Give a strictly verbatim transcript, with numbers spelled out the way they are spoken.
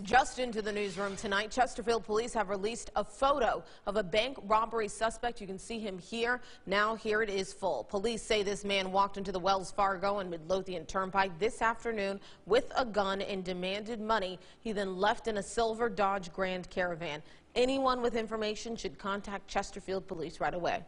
Just into the newsroom tonight, Chesterfield Police have released a photo of a bank robbery suspect. You can see him here. Now here it is full. Police say this man walked into the Wells Fargo and Midlothian Turnpike this afternoon with a gun and demanded money. He then left in a silver Dodge Grand Caravan. Anyone with information should contact Chesterfield Police right away.